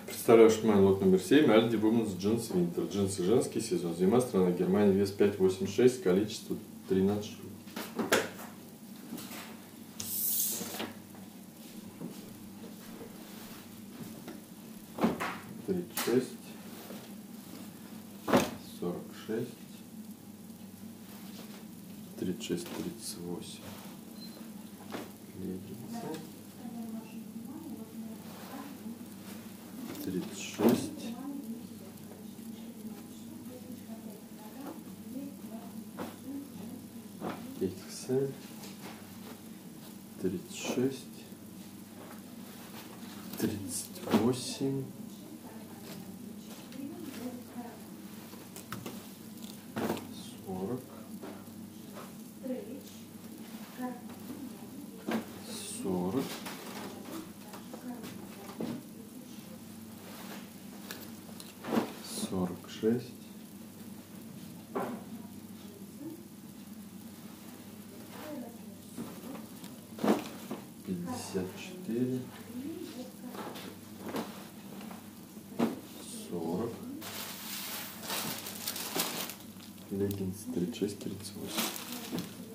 Представляю шмайн лот номер 7, Альди Women's Jeans Winter. Джинсы женские, сезон зима, страна Германия, вес 5,86, количество 13 штук. Тридцать шесть, 46, 36, 38. Леггинсы. 36, XL, 36, 38, 40, 40, 46, 54, 40, леггинс 36, 38.